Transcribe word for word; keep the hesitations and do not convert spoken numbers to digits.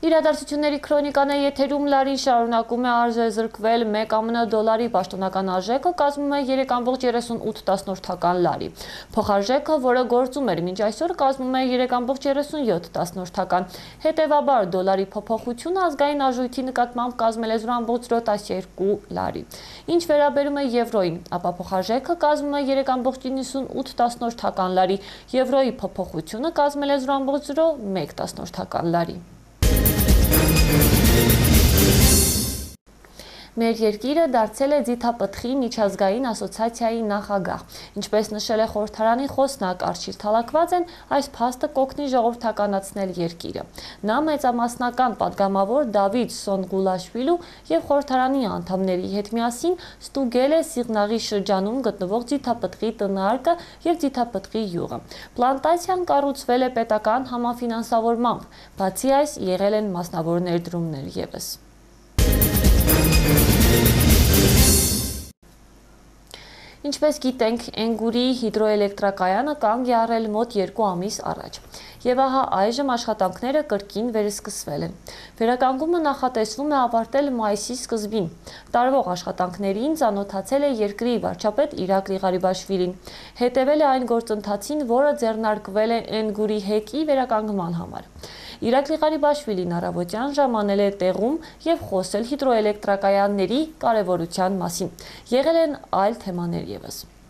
Իրադարձությունների քրոնիկան է եթերում, լարին շարունակում է արժեզրկվել մեկ ԱՄՆ դոլարի պաշտոնական արժեքը կազմում է երեք կόμma երեսունութ լարի։ Փոխարժեքը, որը գործում էր մինչ այսօր, կազմում է երեք կόμma երեսունյոթ։ Հետևաբար դոլարի փոփոխությունը ազգային արժույթի նկատմամբ կազմել է զրո կόμma զրո տասնյոթ լարի։ Ինչ վերաբերում է եվրոյին, ապա փոխարժեքը կազմում է երեք կόμma նվաթ լարի, եվրոյի փոփոխությունը կազմել է զրո կόμma զրո մեկ լարի։ Մեր երկիրը դարձել է ձիթապտղի միջազգային ասոցիացիայի նախագահ։ Ինչպես նշել է խորհրդարանի խոսնակ Արչիլ Թալաքվաձեն, այս փաստը կօգնի ժողովրդականացնել երկիրը։ Նա մեծամասնական падգամավոր Դավիթ Սոնղուլաշվիլու և խորհրդարանի անդամների հետ միասին ստուգել է Սիղնաղի շրջանում գտնվող ձիթապտղի տնարկը և ձիթապտղի յուղը։ Պլանտացիան կառուցվել է պետական համաֆինանսավորմամբ, բացի այս եղել են մասնավոր ներդրումներ ևս։ Ինչպես գիտենք, Էնգուրի հիդրոէլեկտրակայանը կանգ է առել մոտ երկու ամիս առաջ, և ահա այժմ աշխատանքները կրկին վերսկսվել են։ Վերականգումը նախատեսվում է ավարտել մայիսի սկզբին։ Տարվող աշխատանքներին ծանոթացել է երկրի վարչապետ Իրակ Ղարիբաշվիլին, հետևել է այն գործընթացին, որը ձեռնարկվել է Էնգուրի հեկի վերականգնման համար։ Իրակ Ղարիբաշվիլին առավոտյան ժամանել է տեղում և խոսել հիդրոէլեկտրակայանների կարևորության մասին։ Եղել են այլ թեմաներ ևս։